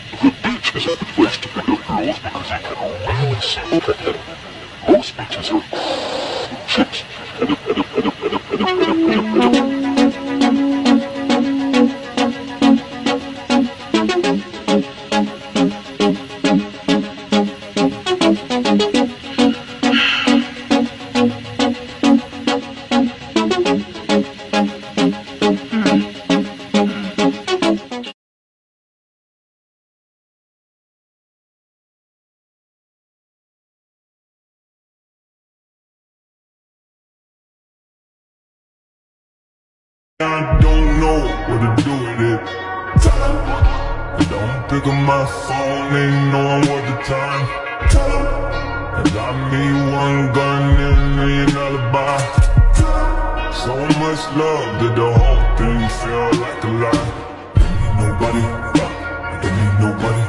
Bitch is a place to pick up girls because they can really see better. Most bitches are chicks. I don't know what to do with it. Tell 'em. I don't pick up my phone, ain't knowing what the time. Tell 'em. I got me one gun and a million alibi. So much love that the whole thing felt like a lie. Don't need nobody, I don't need nobody.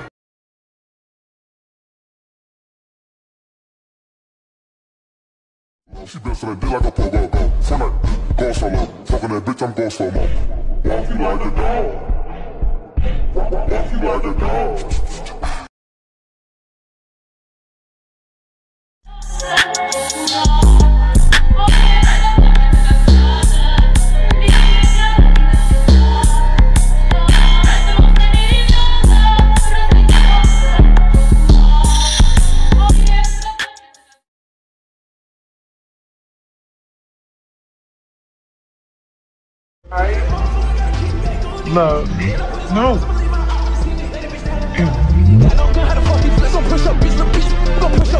She been for that dick like a pogo go. Fortnite, go solo. Fucking that bitch, I'm go slow mo. Walk you like a dog. Walk you like a dog. No. No.